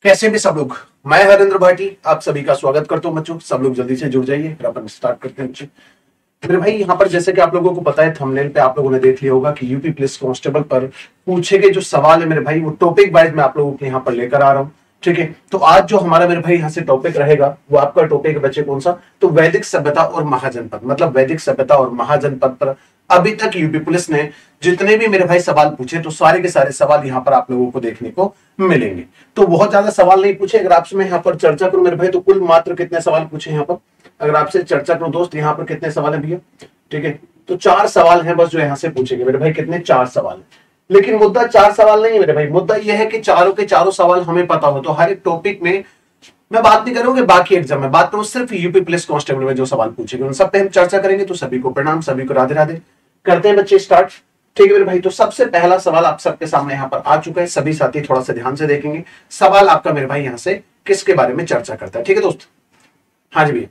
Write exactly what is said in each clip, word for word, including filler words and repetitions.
कैसे भी सब लोग, मैं हरेंद्र भाटी आप सभी का स्वागत करता हूं बच्चों। सब लोग जल्दी से जुड़ जाइए, फिर अपन स्टार्ट करते हैं बच्चे। मेरे भाई यहाँ पर जैसे कि आप लोगों को पता है, थंबनेल पे आप लोगों ने देख लिया होगा कि यूपी पुलिस कांस्टेबल पर पूछे गए जो सवाल है मेरे भाई, वो टॉपिक वाइज मैं आप लोगों के यहाँ पर लेकर आ रहा हूँ। ठीक है, तो आज जो हमारा मेरे भाई यहाँ से टॉपिक रहेगा वो आपका टॉपिक बच्चे कौन सा, तो वैदिक सभ्यता और महाजनपद, मतलब वैदिक सभ्यता और महाजनपद पर अभी तक यूपी पुलिस ने जितने भी मेरे भाई सवाल पूछे, तो सारे के सारे सवाल यहाँ पर आप लोगों को देखने को मिलेंगे। तो बहुत ज्यादा सवाल नहीं पूछे, अगर आपसे मैं यहाँ पर चर्चा करूं मेरे भाई, तो कुल मात्र कितने सवाल पूछे यहाँ पर, अगर आपसे चर्चा करूं दोस्त, यहाँ पर कितने सवाल है भैया? ठीक है, तो चार सवाल हैं बस जो यहाँ से पूछेंगे मेरे भाई। कितने? चार सवाल है। लेकिन मुद्दा चार सवाल नहीं है मेरे भाई, मुद्दा यह है कि चारों के चारों सवाल हमें पता हो। तो हर एक टॉपिक में मैं बात नहीं करूंगी, बाकी एग्जाम में बात करूं सिर्फ यूपी पुलिस कांस्टेबल में जो सवाल पूछेंगे उन सब पे हम चर्चा करेंगे। तो सभी को प्रणाम, सभी को राधे राधे। करते हैं बच्चे स्टार्ट। ठीक है मेरे भाई, तो सबसे पहला सवाल आप सबके सामने यहाँ पर आ चुका है। सभी साथी थोड़ा सा ध्यान से देखेंगे। सवाल आपका मेरे भाई यहाँ से किसके बारे में चर्चा करता है? ठीक है दोस्त, हाँ जी भैया,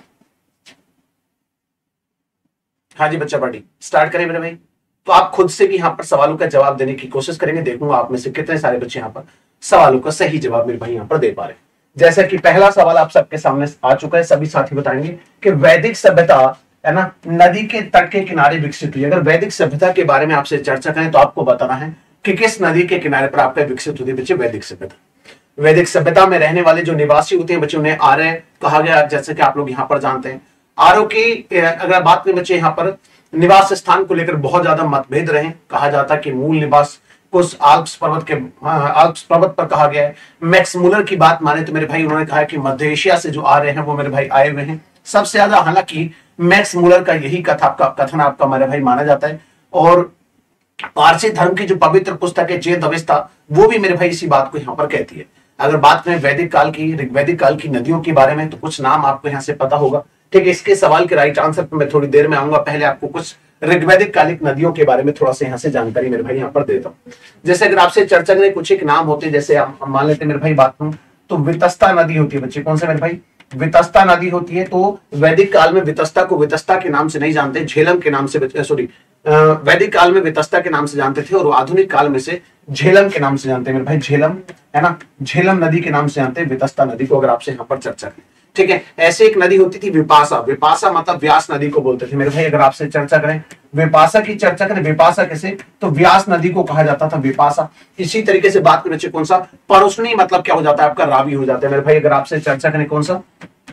हाँ जी बच्चा पार्टी स्टार्ट करें मेरे भाई। तो आप खुद से भी यहाँ पर सवालों का जवाब देने की कोशिश करेंगे। देखूंगा आप में से कितने सारे बच्चे यहाँ पर सवालों का सही जवाब मेरे भाई यहाँ पर दे पा रहे हैं। जैसा कि पहला सवाल आप सबके सामने आ चुका है, सभी साथी बताएंगे कि वैदिक सभ्यता है ना नदी के तट के किनारे विकसित हुई। अगर वैदिक सभ्यता के बारे में आपसे चर्चा करें तो आपको बताना है कि किस नदी के किनारे पर आपका विकसित हुई बच्चे वैदिक सभ्यता। वैदिक सभ्यता में रहने वाले जो निवासी होते हैं बच्चे, उन्हें आर्य कहा गया, जैसे कि आप लोग यहाँ पर जानते हैं। आर्यों की अगर बात करें बच्चे, यहाँ पर निवास स्थान को लेकर बहुत ज्यादा मतभेद रहे। कहा जाता है कि मूल निवास कुछ आल्प्स पर्वत के आल्प्स पर्वत पर कहा गया है। मैक्स मुलर की बात माने तो मेरे भाई उन्होंने कहा कि मध्य एशिया से जो आर्य हैं वो मेरे भाई आए हुए हैं सबसे ज्यादा। हालांकि मैक्स मुलर का यही कथा आपका कथन आपका मेरे भाई माना जाता है। और पारसी धर्म की जो पवित्र पुस्तक है चेद अवेस्ता, वो भी मेरे भाई इसी बात को यहाँ पर कहती है। अगर बात करें वैदिक काल की, ऋग्वैदिक काल की नदियों के बारे में, तो कुछ नाम आपको यहाँ से पता होगा। ठीक है, इसके सवाल के राइट आंसर पर मैं थोड़ी देर में आऊंगा। पहले आपको कुछ ऋग्वैदिक कालिक नदियों के बारे में थोड़ा सा यहाँ से जानकारी मेरे भाई यहाँ पर देता हूँ। जैसे अगर आपसे चर्चा करें कुछ एक नाम होते हैं, जैसे हम मान लेते हैं मेरे भाई बात करूं तो वितस्ता नदी होती है बच्चे। कौन से मेरे भाई? वितस्ता नदी होती है। तो वैदिक काल में वितस्ता को वितस्ता के नाम से नहीं जानते, झेलम के नाम से, सॉरी वैदिक काल में वितस्ता के नाम से जानते थे, और आधुनिक काल में से झेलम के नाम से जानते हैं मेरे भाई। झेलम है ना, झेलम नदी के नाम से जानते हैं वितस्ता नदी को, अगर आपसे यहाँ पर चर्चा करें। ठीक है, ऐसे एक नदी होती थी विपाशा। विपाशा मतलब व्यास नदी को बोलते थे मेरे भाई। अगर आपसे चर्चा करें विपाशा की चर्चा करें, विपाशा कैसे, तो व्यास नदी को कहा जाता था विपाशा। इसी तरीके से बात करें कौन सा, परुष्णी मतलब क्या हो जाता है आपका, रावी हो जाता है मेरे भाई। अगर आपसे चर्चा करें कौन सा,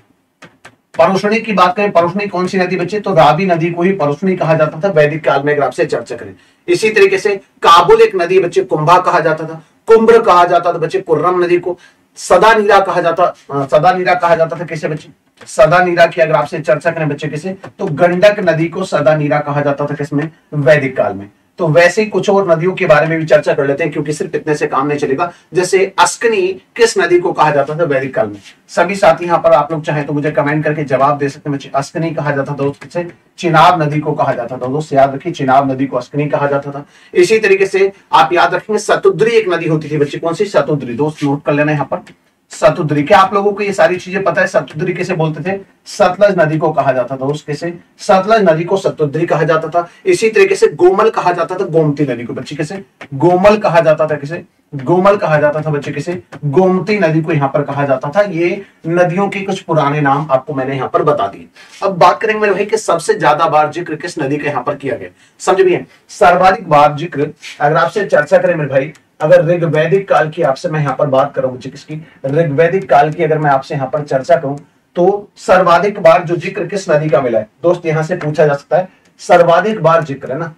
परुष्णी की बात करें, परुष्णी कौन सी नदी बच्चे, तो रावी नदी को ही परुष्णी कहा जाता था वैदिक काल में, अगर आपसे चर्चा करें। इसी तरीके से काबुल एक नदी बच्चे कुंभा कहा जाता था, कुंभ कहा जाता था बच्चे कुर्रम नदी को, सदा नीरा कहा जाता सदा नीरा कहा जाता था किसे बच्चे, सदा नीरा की अगर आपसे चर्चा करें बच्चे किसे, तो गंडक नदी को सदा नीरा कहा जाता था किसमें, वैदिक काल में। तो वैसे ही कुछ और नदियों के बारे में भी चर्चा कर लेते हैं, क्योंकि सिर्फ इतने से काम नहीं चलेगा। जैसे अस्कनी किस नदी को कहा जाता था वैदिक काल में? सभी साथी यहाँ पर आप लोग चाहें तो मुझे कमेंट करके जवाब दे सकते हैं बच्चे। अस्कनी कहा जाता था दोस्त किसे, चिनाब नदी को कहा जाता था दोस्त, याद रखिए चिनाब नदी को अस्कनी कहा जाता था। इसी तरीके से आप याद रखेंगे सतुद्री एक नदी होती थी बच्चे। कौन सी? सतुद्री। दोस्त नोट कर लेना यहाँ पर, सतुद्री। क्या आप लोगों को ये सारी चीजें पता है? सतुद्री किसे बोलते थे? सतलज नदी को कहा जाता था दोस्त किसे, सतलज नदी को सतुद्री कहा जाता था। इसी तरीके से गोमल कहा जाता था गोमती नदी को बच्चे किसे, गोमल कहा जाता था किसे, गोमल कहा जाता था बच्चे किसे, गोमती नदी को यहाँ पर कहा जाता था। ये नदियों के कुछ पुराने नाम आपको मैंने यहाँ पर बता दिए। अब बात करेंगे मेरे भाई कि सबसे ज्यादा बार जिक्र किस नदी का यहाँ पर किया गया, समझ भी है। सर्वाधिक बार जिक्र अगर आपसे चर्चा करें मेरे भाई, अगर ऋग्वैदिक काल की आपसे मैं यहाँ पर बात करूं बच्चे किसकी, ऋग्वैदिक काल की अगर मैं आपसे यहाँ पर चर्चा करूं तो सर्वाधिक बार जो जिक्र किस नदी का मिला है दोस्त, यहां से पूछा जा सकता है। सर्वाधिक बार जिक्र है ना,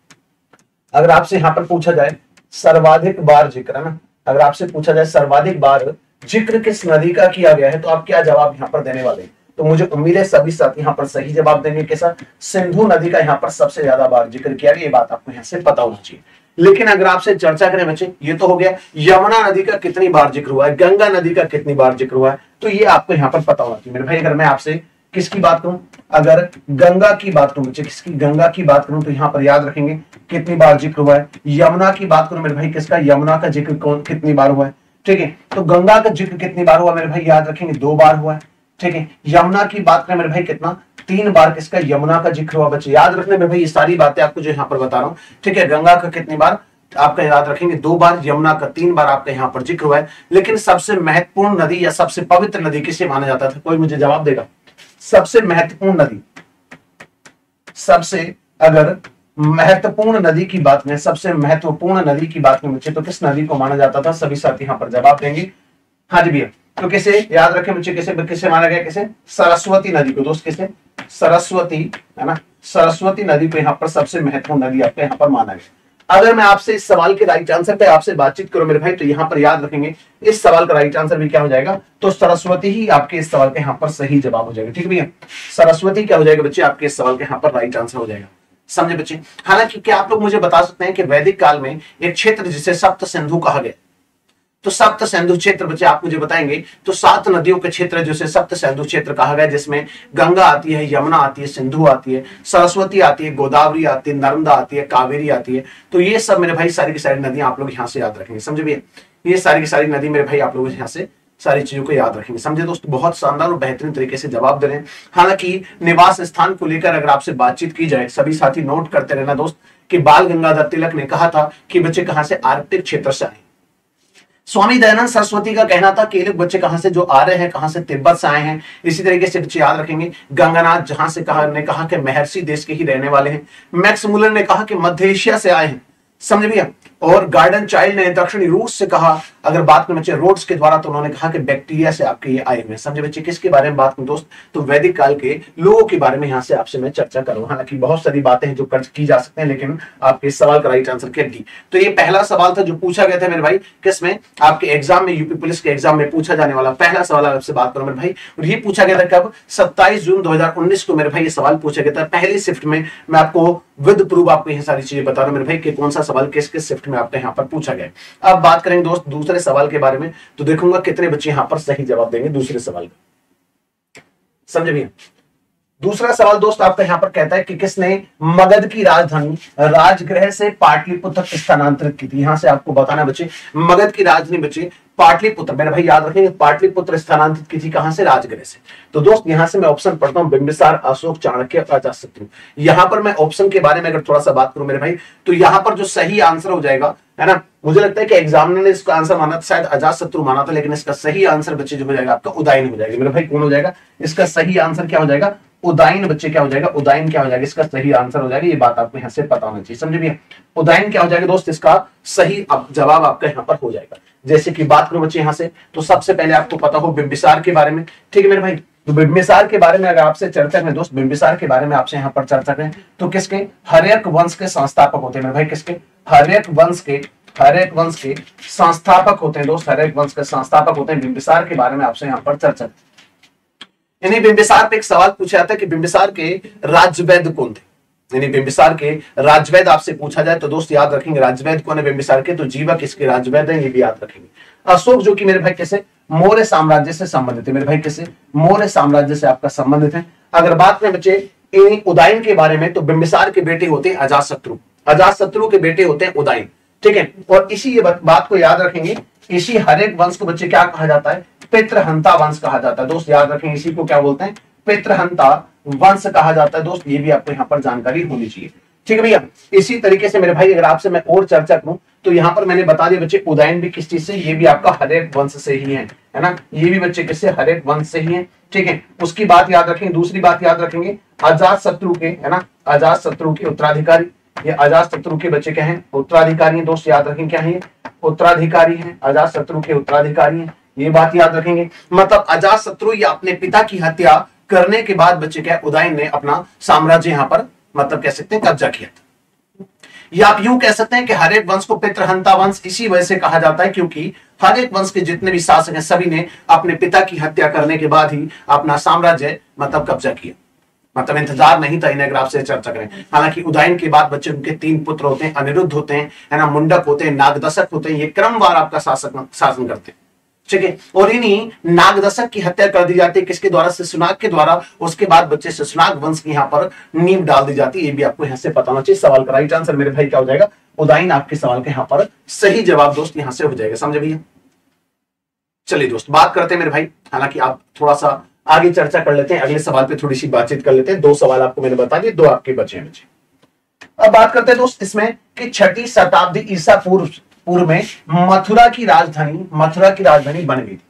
अगर आपसे यहाँ पर पूछा जाए सर्वाधिक बार जिक्र है ना, अगर आपसे पूछा जाए सर्वाधिक बार जिक्र किस नदी का किया गया है, तो आप क्या जवाब यहाँ पर देने वाले हैं? तो मुझे उम्मीद है सभी साथी यहाँ पर सही जवाब देंगे के साथ। सिंधु नदी का यहाँ पर सबसे ज्यादा बार जिक्र किया गया, ये बात आपको यहाँ से पता होना चाहिए। लेकिन अगर आपसे चर्चा करें बच्चे, ये तो हो गया यमुना नदी का कितनी बार जिक्र हुआ है, गंगा नदी का कितनी बार जिक्र हुआ है, तो ये आपको यहाँ पर पता होना चाहिए मेरे भाई। अगर मैं आपसे किसकी बात करूं, अगर गंगा की बात करूं बच्चे, किसकी, गंगा की बात करूं, तो यहाँ पर याद रखेंगे कितनी बार जिक्र हुआ है। यमुना की बात करूं मेरे भाई, किसका, यमुना का जिक्र कौन कितनी बार हुआ है। ठीक है, तो गंगा का जिक्र कितनी बार हुआ मेरे भाई, याद रखेंगे दो बार हुआ है। ठीक है, यमुना की बात करें मेरे भाई कितना, तीन बार किसका, यमुना का जिक्र हुआ बच्चे। याद रखने में भाई ये सारी बातें आपको जो यहाँ पर बता रहा हूँ। ठीक है, गंगा का कितनी बार, आपका याद रखेंगे दो बार, यमुना का तीन बार आपका यहाँ पर जिक्र हुआ है। लेकिन सबसे महत्वपूर्ण नदी या सबसे पवित्र नदी किसे माना जाता था? कोई मुझे जवाब देगा? सबसे महत्वपूर्ण नदी, सबसे अगर महत्वपूर्ण नदी की बात में, सबसे महत्वपूर्ण नदी की बात में बच्चे तो किस नदी को माना जाता था? सभी साथी यहाँ पर जवाब देंगे। हाँ जी भैया, तो किसे याद रखें बच्चे, किसे किसे माना गया? किसे? सरस्वती नदी को दोस्त, किसे? सरस्वती, है ना, सरस्वती नदी को यहाँ पर सबसे महत्वपूर्ण नदी आपके यहाँ पर माना गया। अगर मैं आपसे इस सवाल के राइट आंसर पे आपसे बातचीत करूं मेरे भाई, तो यहाँ पर याद रखेंगे इस सवाल का राइट आंसर भी क्या हो जाएगा? तो सरस्वती ही आपके इस सवाल का यहाँ पर सही जवाब हो जाएगा। ठीक है भैया, सरस्वती क्या हो जाएगा बच्चे? आपके इस सवाल का यहाँ पर राइट आंसर हो जाएगा। समझे बच्चे? हालांकि क्या आप लोग मुझे बता सकते हैं कि वैदिक काल में एक क्षेत्र जिसे सप्त सिंधु कहा गया, तो सप्त सिंधु क्षेत्र बच्चे आप मुझे बताएंगे, तो सात नदियों के क्षेत्र जिसे सप्त सिंधु क्षेत्र कहा गया, जिसमें गंगा आती है, यमुना आती है, सिंधु आती है, सरस्वती आती है, गोदावरी आती है, नर्मदा आती है, कावेरी आती है। तो ये सब मेरे भाई सारी की सारी नदियां आप लोग यहाँ से याद रखेंगे। समझे भैया? ये सारी की सारी नदी मेरे भाई आप लोग यहाँ से सारी चीजों को याद रखेंगे। समझे दोस्त? बहुत शानदार और बेहतरीन तरीके से जवाब दे रहे हैं। हालांकि निवास स्थान को लेकर अगर आपसे बातचीत की जाए, सभी साथी नोट करते रहना दोस्त, कि बाल गंगाधर तिलक ने कहा था कि बच्चे कहां से? आर्कटिक क्षेत्र से आए। स्वामी दयानंद सरस्वती का कहना था कि ये लोग बच्चे कहां से जो आ रहे हैं, कहां से? तिब्बत से आए हैं। इसी तरीके से बच्चे याद रखेंगे गंगानाथ जहां से कहा ने कहा कि महर्षि देश के ही रहने वाले हैं। मैक्स मुलर ने कहा कि मध्य एशिया से आए हैं। समझ भैया? और गार्डन चाइल्ड ने दक्षिणी रूस से कहा, अगर बात करें बच्चे रोड्स के द्वारा, तो उन्होंने कहा कि बैक्टीरिया से आपके ये आए हुए। समझे बच्चे? किसके बारे में बात करूं दोस्त? तो वैदिक काल के लोगों के बारे में यहां से आपसे मैं चर्चा करूं। हालांकि बहुत सारी बातें हैं जो कर की जा सकते हैं, लेकिन आपके इस सवाल का राइट आंसर क्या दी? तो ये पहला सवाल था जो पूछा गया था मेरे भाई, किसमें? आपके एग्जाम में, यूपी पुलिस के एग्जाम में पूछा जाने वाला पहला सवाल आपसे बात करूं मेरे भाई। और ये पूछा गया था कब? सत्ताईस जून दो हजार उन्नीस को मेरे भाई ये सवाल पूछा गया था पहली शिफ्ट में। मैं आपको विद प्रूफ आपको ये सारी चीजें बता रहा हूं मेरे भाई कि कौन सा सवाल किस किस शिफ्ट में आपके यहाँ पर पूछा गया। अब बात करेंगे दोस्त दूसरे सवाल के बारे में, तो देखूंगा कितने बच्चे यहां पर सही जवाब देंगे दूसरे सवाल का। समझे भैया? दूसरा सवाल दोस्त आपका यहां पर कहता है कि किसने मगध की राजधानी राजगृह से पाटलिपुत्र स्थानांतरित की थी? यहां से आपको बताना बच्चे, मगध की राजधानी बच्चे पाटलिपुत्र, मेरे भाई याद रखेंगे, पाटलिपुत्र स्थानांतरित की थी कहां से? राजगृह से। तो दोस्त यहां से मैं ऑप्शन पढ़ता हूं, बिंबिसार, अशोक, चाणक्य, अजातशत्रु। यहां पर मैं ऑप्शन के बारे में अगर थोड़ा सा बात करूं मेरे भाई, तो यहां पर जो सही आंसर हो जाएगा, है ना, मुझे लगता है कि एग्जामिनर ने इसका आंसर माना था, शायद अजातशत्रु माना था, लेकिन इसका सही आंसर बच्चे जो हो जाएगा आपका उदयन हो जाएगा। मेरे भाई कौन हो जाएगा? इसका सही आंसर क्या हो जाएगा? उदयन बच्चे क्या हो जाएगा? उदयन क्या हो जाएगा? इसका सही आंसर हो जाएगा। ये बात आपको यहाँ से पता होना चाहिए। समझे भैया? उदयन क्या हो जाएगा दोस्त? इसका सही जवाब आपका यहाँ पर हो जाएगा। जैसे कि बात करो बच्चे यहाँ से, तो सबसे पहले आपको पता हो बिंबिसार के बारे में। ठीक है मेरे भाई? तो बिंबिसार के बारे में अगर आपसे चर्चा करें दोस्त, बिंबिसार के बारे में आपसे यहाँ पर चर्चा करें, तो किसके? हर्यक वंश के संस्थापक होते हैं मेरे भाई। किसके? हर्यक वंश के हर्यक वंश के संस्थापक होते हैं दोस्त। हर्यक वंश के संस्थापक होते हैं। बिंबिसार के बारे में आपसे यहाँ पर चर्चा, यानी बिंबिसार पे एक सवाल पूछा जाता है कि बिंबिसार के राजवैद्य कौन थे? यानी बिंबिसार के राजवैद्य आपसे पूछा जाए तो दोस्त याद रखेंगे राजवैद्य कौन है बिंबिसार के? तो जीवक इसके राजवैद्य है, ये भी याद रखेंगे। अशोक जो कि मेरे भाई कैसे? मौर्य साम्राज्य से संबंधित है। मेरे भाई कैसे? मौर्य साम्राज्य से आपका संबंधित है। अगर बात करें बच्चे उदयन के बारे में, तो बिंबिसार के बेटे होते हैं अजातशत्रु। अजातशत्रु के बेटे होते हैं उदयन। ठीक है? और इसी ये बात को याद रखेंगे, इसी हर्यक वंश को बच्चे क्या कहा जाता है? पितृहंता वंश कहा जाता है। दोस्त याद रखेंगे, इसी को क्या बोलते हैं? पितृहंता वंश कहा जाता है। दोस्त ये भी आपको यहाँ पर जानकारी होनी चाहिए। ठीक है भैया? इसी तरीके से मेरे भाई अगर आपसे मैं और चर्चा करूं, तो यहाँ पर मैंने बता दिया बच्चे उदयन भी किस चीज से? ये भी आपका हर्यक वंश से ही है, है ना? ये भी बच्चे किससे? हर्यक वंश से ही है। ठीक है? उसकी बात याद रखेंगे। दूसरी बात याद रखेंगे, अजातशत्रु के, है ना, अजातशत्रु के उत्तराधिकारी। ये अजातशत्रु के बच्चे क्या हैं? उत्तराधिकारी हैं। दोस्त याद रखेंगे क्या है? उत्तराधिकारी हैं। अजातशत्रु के उत्तराधिकारी हैं, ये बात याद रखेंगे। मतलब अजातशत्रु या अपने पिता की हत्या करने के बाद बच्चे क्या? उदयन ने अपना साम्राज्य यहाँ पर मतलब कह सकते हैं कब्जा किया था। या आप यूं कह सकते हैं कि हर्यक वंश को पितृहंता वंश इसी वजह से कहा जाता है क्योंकि हर्यक वंश के जितने भी शासक हैं सभी ने अपने पिता की हत्या करने के बाद ही अपना साम्राज्य मतलब कब्जा किया। मतलब इंतजार नहीं था इन्हें अगर आपसे चर्चा करें। हालांकि उदयन के बाद बच्चे उनके तीन पुत्र होते हैं, अनिरुद्ध होते हैं, है ना, मुंडक होते हैं, नागदशक होते हैं। ये क्रमवार आपका शासक शासन करते हैं। ठीक है? और इन्हीं नागदशक की हत्या कर दी जाती है किसके द्वारा? शिशुनाग के द्वारा। उसके बाद बच्चे शिशुनाग वंश की यहाँ पर नींव डाल दी जाती है। ये भी आपको यहाँ से पता होना चाहिए। सवाल का राइट आंसर मेरे भाई क्या हो जाएगा? उदयन आपके सवाल के यहाँ पर सही जवाब दोस्त यहाँ से हो जाएगा। समझे भैया? चलिए दोस्त बात करते हैं मेरे भाई, हालांकि आप थोड़ा सा आगे चर्चा कर लेते हैं, अगले सवाल पे थोड़ी सी बातचीत कर लेते हैं। दो सवाल आपको मैंने बता दिए, दो आपके बचे हैं बच्चे। अब बात करते हैं दोस्त इसमें कि छठी शताब्दी ईसा पूर्व पूर्व में मथुरा की राजधानी मथुरा की राजधानी बन गई थी।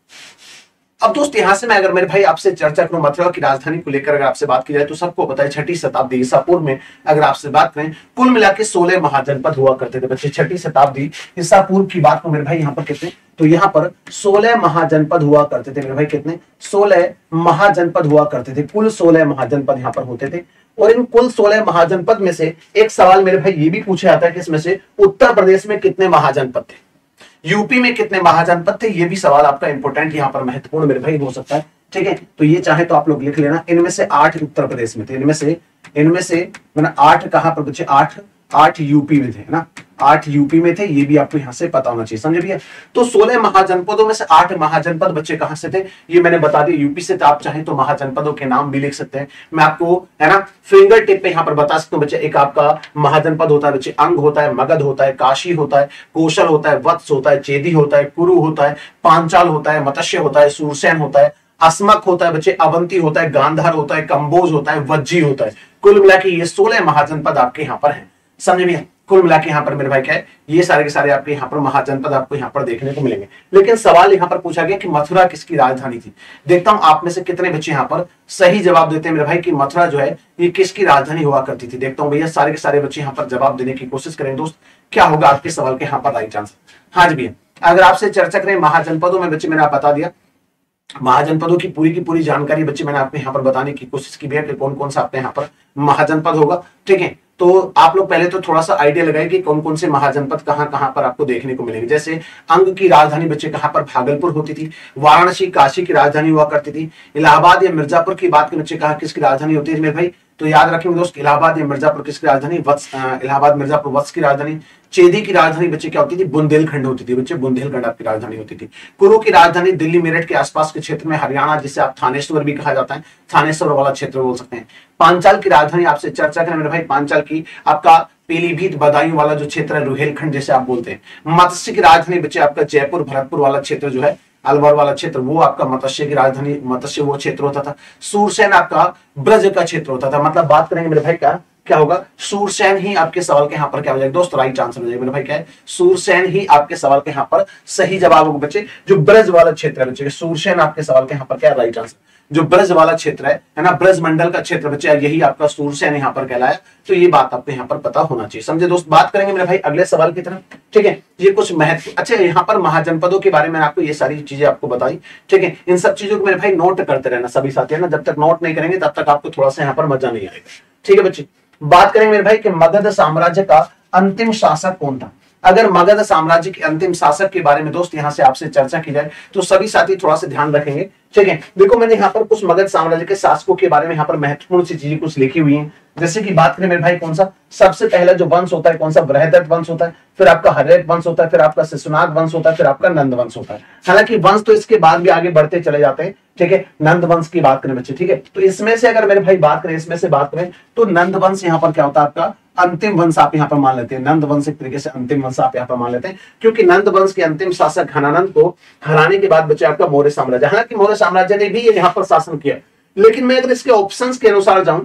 अब दोस्त यहां से मैं अगर मेरे भाई आपसे चर्चा करूं मथुरा की राजधानी को लेकर, अगर आपसे बात की जाए तो सबको पता है छठी शताब्दी ईसा पूर्व में अगर आपसे बात करें कुल मिला के सोलह महाजनपद हुआ करते थे बच्चे। छठी शताब्दी ईसा पूर्व की बात को मेरे भाई यहां पर कितने, तो यहां पर सोलह महाजनपद हुआ करते थे मेरे भाई। कितने? सोलह महाजनपद हुआ करते थे। कुल सोलह महाजनपद यहां पर होते थे। और इन कुल सोलह महाजनपद में से एक सवाल मेरे भाई ये भी पूछा जाता है कि इसमें से उत्तर प्रदेश में कितने महाजनपद थे, यूपी में कितने महाजनपद थे, ये भी सवाल आपका इंपॉर्टेंट यहां पर महत्वपूर्ण मेरे भाई हो सकता है। ठीक है, तो ये चाहे तो आप लोग लिख लेना। इनमें से आठ उत्तर प्रदेश में थे, इनमें से इनमें से मैंने आठ कहां पर बच्चे, आठ आठ यूपी में थे ना, आठ यूपी में थे, ये भी आपको यहां से पता होना चाहिए, समझे भैया। तो सोलह महाजनपदों में से आठ महाजनपद बच्चे कहां से थे, ये मैंने बता दिया यूपी से। तो आप चाहें तो महाजनपदों के नाम भी लिख सकते हैं, मैं आपको है ना फिंगर टिप पे यहां पर बता सकता हूं बच्चे। एक आपका महाजनपद होता है बच्चे अंग होता है, मगध होता है, काशी होता है, कौशल होता है, वत्स होता है, चेदी होता है, कुरु होता है, पांचाल होता है, मत्स्य होता है, सूरसेन होता है, अस्मक होता है बच्चे, अवंती होता है, गांधार होता है, कंबोज होता है, वज्जी होता है। कुल मिला के ये सोलह महाजनपद आपके यहाँ पर है, समझे भैया। कुल मिला के यहाँ पर मेरे भाई क्या है, ये सारे के सारे आपके यहाँ पर महाजनपद आपको यहाँ पर देखने को मिलेंगे। लेकिन सवाल यहाँ पर पूछा गया कि मथुरा किसकी राजधानी थी। देखता हूं आप में से कितने बच्चे यहाँ पर सही जवाब देते हैं मेरे भाई कि मथुरा जो है ये किसकी राजधानी हुआ करती थी। देखता हूं भैया सारे के सारे बच्चे यहाँ पर जवाब देने की कोशिश करें दोस्त, क्या होगा आपके सवाल के यहाँ पर राइट आंसर। हाँ जी भैया, अगर आपसे चर्चा करें महाजनपदों में बच्चे, मैंने आप बता दिया महाजनपदों की पूरी की पूरी जानकारी बच्चे मैंने आपको यहाँ पर बताने की कोशिश की है कि कौन कौन सा आपके यहाँ पर महाजनपद होगा। ठीक है, तो आप लोग पहले तो थोड़ा सा आइडिया लगाए कि कौन कौन से महाजनपद कहां कहां पर आपको देखने को मिलेंगे। जैसे अंग की राजधानी बच्चे कहां पर, भागलपुर होती थी। वाराणसी काशी की राजधानी हुआ करती थी। इलाहाबाद या मिर्जापुर की बात करें बच्चे कहां किसकी राजधानी होती है मेरे भाई, तो याद रखेंगे दोस्त इलाहाबाद या मिर्जापुर किसकी राजधानी, वत्स, इलाहाबाद मिर्जापुर वत्स की राजधानी। चेदी की राजधानी बच्चे क्या होती थी, बुंदेलखंड होती थी बच्चे, बुंदेलखंड आपकी राजधानी होती थी। कुरु की राजधानी दिल्ली मेरठ के आसपास के क्षेत्र में, हरियाणा जिसे आप थानेश्वर भी कहा जाता है, थानेश्वर वाला क्षेत्र बोल सकते हैं। पांचाल की राजधानी आपसे चर्चा करें मेरे भाई, पांचाल की आपका पीलीभीत बदायूं वाला जो क्षेत्र है, रुहेलखंड जैसे आप बोलते हैं। मत्स्य की राजधानी बच्चे आपका जयपुर भरतपुर वाला क्षेत्र जो है, अलवर वाला क्षेत्र, वो आपका मत्स्य की राजधानी, मत्स्य वो क्षेत्र होता था। सूरसेन आपका ब्रज का क्षेत्र होता था। मतलब बात करेंगे मेरे भाई क्या क्या होगा, सूरसेन ही आपके सवाल के यहाँ पर क्या हो जाएगा दोस्त, राइट आंसर हो जाएगा मेरे भाई। क्या है, सूरसेन ही आपके सवाल के यहाँ पर सही जवाब होगा बच्चे। जो ब्रज वाला क्षेत्र है बच्चे, सूरसेन आपके सवाल के यहाँ पर क्या राइट आंसर। जो ब्रज वाला क्षेत्र है है ना, ब्रज मंडल का क्षेत्र बच्चे, यही आपका सूरसेन यहाँ पर कहलाया। तो ये बात आपको यहाँ पर पता होना चाहिए, समझे दोस्त। बात करेंगे मेरे भाई अगले सवाल की तरफ। ठीक है, ये कुछ महत्व, अच्छा यहाँ पर महाजनपदों के बारे में आपको ये सारी चीजें आपको बताई। ठीक है, इन सब चीजों को मेरे भाई नोट करते रहना सभी साथी, है ना। जब तक नोट नहीं करेंगे तब तक आपको थोड़ा सा यहाँ पर मजा नहीं आएगा। ठीक है बच्चे, बात करेंगे मेरे भाई कि मगध साम्राज्य का अंतिम शासक कौन था। अगर मगध साम्राज्य के अंतिम शासक के बारे में दोस्त यहां से आपसे चर्चा की जाए तो सभी साथी थोड़ा सा ध्यान रखेंगे। ठीक है, देखो मैंने यहाँ पर कुछ मगध साम्राज्य के शासकों के बारे में यहाँ पर महत्वपूर्ण सी चीजें कुछ लिखी हुई हैं। जैसे कि बात करें मेरे भाई कौन सा सबसे पहला जो वंश होता है कौन सा, बृहदत्त वंश होता है, फिर आपका हर्यक वंश होता है, फिर आपका शिशुनाग वंश होता है, फिर आपका नंद वंश होता है। हालांकि वंश तो इसके बाद भी आगे बढ़ते चले जाते हैं। ठीक है, नंद वंश की बात करें बच्चे, ठीक है, तो इसमें से अगर मेरे भाई बात करें इसमें से बात करें तो नंद वंश यहाँ पर क्या होता है आपका अंतिम वंश आप यहाँ पर मान लेते हैं। नंद वंश एक तरीके से अंतिम वंश आप यहाँ पर मान लेते हैं, क्योंकि नंद वंश के अंतिम शासक घनानंद को हराने के बाद बचे आपका मौर्य साम्राज्य। हालांकि मौर्य साम्राज्य ने भी यहाँ पर शासन किया, लेकिन मैं अगर इसके ऑप्शंस के अनुसार जाऊं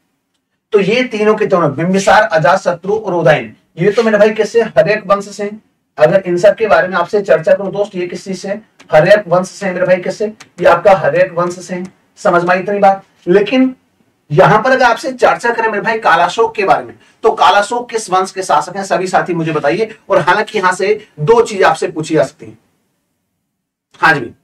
तो ये तीनों के तीनों बिंबिसार, अजातशत्रु और उदयन, ये तो मेरे भाई किससे, हर्यक वंश से। अगर इन सब के बारे में आपसे चर्चा करूं दोस्त, ये किस चीज से, हर्यक वंश से मेरे भाई, किससे, ये आपका हर्यक वंश से। समझ में आई इतनी बात। लेकिन यहां पर अगर आपसे चर्चा करें मेरे भाई कालाशोक के बारे में, तो कालाशोक किस वंश के शासक हैं, सभी साथी मुझे बताइए। और हालांकि यहां से दो चीज आपसे पूछी जा सकती है। हाँ जी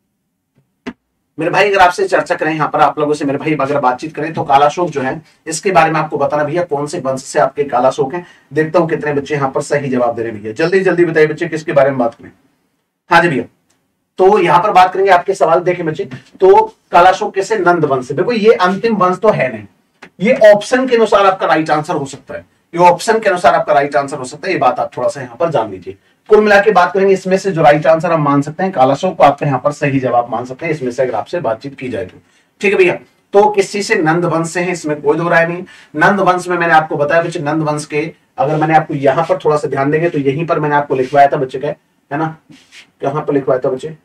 मेरे भाई, अगर आपसे चर्चा करें यहाँ पर आप लोगों से मेरे भाई अगर बातचीत करें तो कालाशोक जो है इसके बारे में आपको बताना भैया कौन से वंश से आपके कालाशोक हैं। देखता हूं कितने बच्चे यहाँ पर सही जवाब दे रहे हैं भैया, जल्दी जल्दी बताइए बच्चे किसके बारे में बात करें। हाँ जी भैया, तो यहाँ पर बात करेंगे आपके सवाल देखें बच्चे, तो कालाशोक कैसे, नंद वंश से। देखो ये अंतिम वंश तो है नहीं, ये ऑप्शन के अनुसार आपका राइट आंसर हो सकता है, ये ऑप्शन के अनुसार आपका राइट आंसर हो सकता है। ये बात आप थोड़ा सा यहाँ पर जान लीजिए। कुल मिला के बात करेंगे इसमें से जो राइट आंसर हम मान सकते हैं कालाशोक को, आपके यहाँ पर सही जवाब मान सकते हैं इसमें से अगर आपसे बातचीत की जाए तो। ठीक है भैया, तो किस चीज से, नंद वंश से है, इसमें कोई दो राय नहीं। नंद वंश में मैंने आपको बताया बच्चे, नंद वंश के अगर मैंने आपको यहाँ पर थोड़ा सा ध्यान देंगे तो यहीं पर मैंने आपको लिखवाया था बच्चे, का है ना, कहां पर लिखवाया था बच्चे,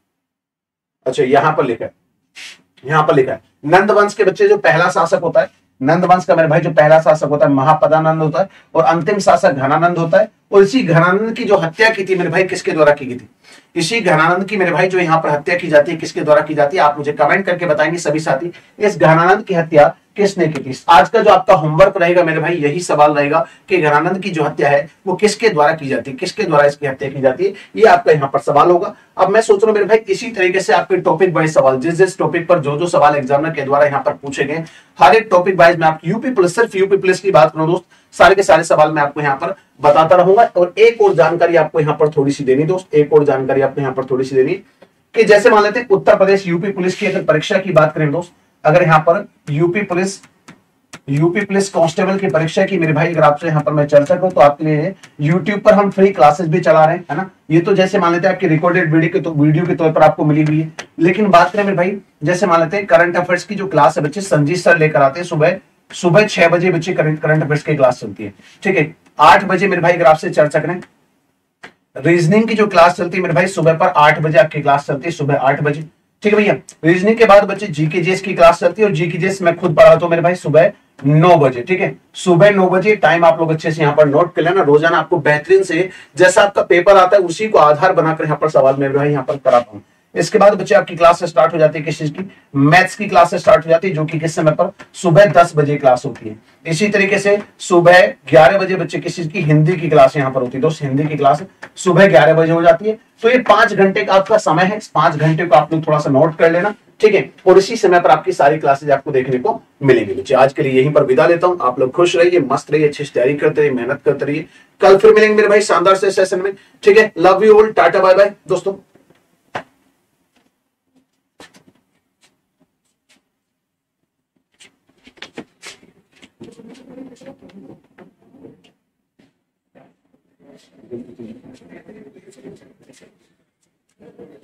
अच्छा यहां पर लिखा है, यहां पर लिखा है नंद वंश के बच्चे जो पहला शासक होता है नंदवंश का मेरे भाई जो पहला शासक होता है महापदानंद होता है, और अंतिम शासक घनानंद होता है। और इसी घनानंद की जो हत्या की थी मेरे भाई किसके द्वारा की गई थी? इसी घनानंद की मेरे भाई जो यहाँ पर हत्या की जाती है किसके द्वारा की जाती है? आप मुझे कमेंट करके बताएंगे सभी साथी, इस घनानंद की हत्या किसने की थी? आज का जो आपका होमवर्क रहेगा मेरे भाई यही सवाल रहेगा कि घनानंद की जो हत्या है वो किसके द्वारा की जाती है, किसके द्वारा इसकी हत्या की जाती है, ये आपका यहाँ पर सवाल होगा। अब मैं सोच रहा हूँ मेरे भाई इसी तरीके से आपके टॉपिक वाइज सवाल, जिस जिस टॉपिक पर जो जो सवाल एग्जामिनर के द्वारा यहाँ पर पूछे गए, हर एक टॉपिक वाइज मैं आपकी यूपी पुलिस, सिर्फ यूपी पुलिस की बात करूं दोस्त, सारे के सारे सवाल मैं आपको यहाँ पर बताता रहूंगा। और एक और जानकारी आपको यहाँ पर थोड़ी सी देनी दोस्त, एक और जानकारी आपको यहाँ पर थोड़ी सी देनी कि जैसे मान लेते हैं उत्तर प्रदेश यूपी पुलिस की अगर परीक्षा की बात करें दोस्त, अगर यहाँ पर UP police UP police constable की परीक्षा की मेरे भाई अगर आपसे यहाँ पर मैं चर्चा करूं तो आपके लिए यूट्यूब पर हम फ्री क्लासेस भी चला रहे हैं, है ना। ये तो जैसे मान लेते हैं आपकी रिकॉर्डेड वीडियो के तो वीडियो के तौर पर आपको मिली हुई है, लेकिन बात करें मेरे भाई जैसे मान लेते हैं करंट अफेयर्स की जो क्लास है बच्चे संजीत सर लेकर आते हैं, सुबह सुबह छह बजे बच्चे करंट करंट अफेयर्स की क्लास चलती है, ठीक है। आठ बजे मेरे भाई अगर आपसे चर्चा करें रीजनिंग की जो क्लास चलती है मेरे भाई सुबह पर आठ बजे आपकी क्लास चलती है, सुबह आठ बजे, ठीक है भैया। रीजनिंग के बाद बच्चे जीके जीएस की क्लास चलती है, और जीके जीएस मैं खुद पढ़ाता हूं मेरे भाई सुबह नौ बजे, ठीक है। सुबह नौ बजे टाइम आप लोग अच्छे से यहाँ पर नोट कर लेना, रोजाना आपको बेहतरीन से जैसा आपका पेपर आता है उसी को आधार बनाकर यहाँ पर सवाल मेरे भाई यहाँ पर कराता हूँ। इसके बाद बच्चे आपकी क्लास स्टार्ट हो जाती है किस चीज की? मैथ्स की क्लास स्टार्ट हो जाती है, जो कि किस समय पर? सुबह दस बजे क्लास होती है। इसी तरीके से सुबह ग्यारह बजे बच्चे किस चीज की? हिंदी की क्लास यहाँ पर होती है दोस्त, हिंदी की क्लास सुबह ग्यारह बजे हो जाती है। तो ये पांच घंटे का आपका समय है, पांच घंटे को आप लोग थोड़ा सा नोट कर लेना, ठीक है। और इसी समय पर आपकी सारी क्लासेज आपको देखने को मिलेंगी बच्चे। आज के लिए यहीं पर विदा लेता हूं, आप लोग खुश रहिए, मस्त रहिए, अच्छी तैयारी करते रहिए, मेहनत करते रहिए। कल फिर मिलेंगे मेरे भाई शानदार से सेशन में, ठीक है। Love you all, tata bye bye दोस्तों। Thank you.